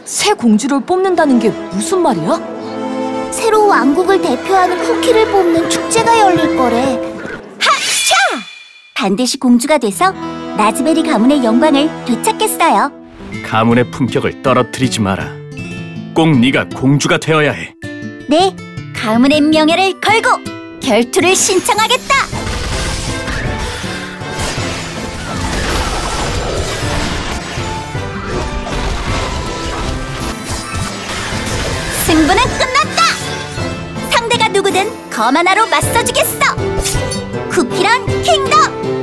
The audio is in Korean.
새 공주를 뽑는다는 게 무슨 말이야? 새로 왕국을 대표하는 쿠키를 뽑는 축제가 열릴 거래. 하차! 반드시 공주가 돼서 라즈베리 가문의 영광을 되찾겠어요. 가문의 품격을 떨어뜨리지 마라. 꼭 네가 공주가 되어야 해. 네, 가문의 명예를 걸고 결투를 신청하겠다. 승부는 끝났다. 상대가 누구든 검 하나로 맞서주겠어. 쿠키런 킹덤.